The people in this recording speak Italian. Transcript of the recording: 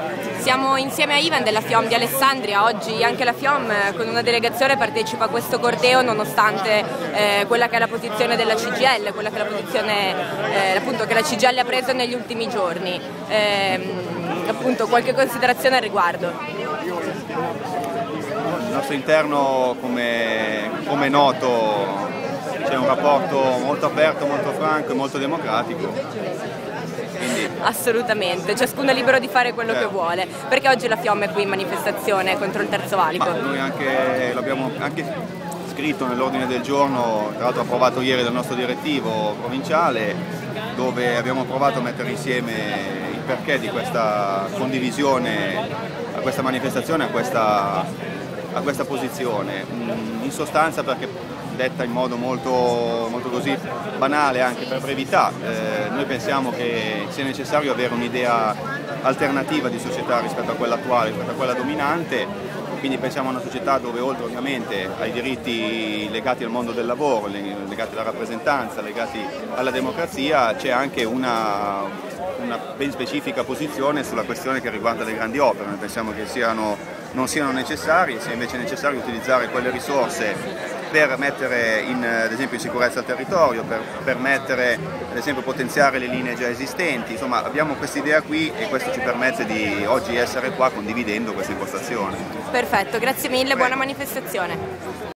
Siamo insieme a Ivan della FIOM di Alessandria. Oggi anche la FIOM con una delegazione partecipa a questo corteo nonostante quella che è la posizione della CGIL, quella che è la posizione appunto, che la CGIL ha preso negli ultimi giorni. Appunto, qualche considerazione al riguardo? Al nostro interno, come è noto, c'è un rapporto molto aperto, molto franco e molto democratico. Assolutamente, ciascuno è libero di fare quello che vuole. Perché oggi la FIOM è qui in manifestazione contro il Terzo Valico? Noi l'abbiamo anche scritto nell'ordine del giorno, tra l'altro approvato ieri dal nostro direttivo provinciale, dove abbiamo provato a mettere insieme il perché di questa condivisione a questa manifestazione, a questa posizione. In sostanza, perché detta in modo molto così banale, anche per brevità, noi pensiamo che sia necessario avere un'idea alternativa di società rispetto a quella attuale, rispetto a quella dominante. Quindi pensiamo a una società dove, oltre ovviamente ai diritti legati al mondo del lavoro, legati alla rappresentanza, legati alla democrazia, c'è anche una ben specifica posizione sulla questione che riguarda le grandi opere. Noi pensiamo che non siano necessarie, sia invece necessario utilizzare quelle risorse per mettere ad esempio in sicurezza il territorio, per permettere ad esempio potenziare le linee già esistenti. Insomma, abbiamo questa idea qui e questo ci permette di oggi essere qua condividendo questa impostazione. Perfetto, grazie mille, buona manifestazione.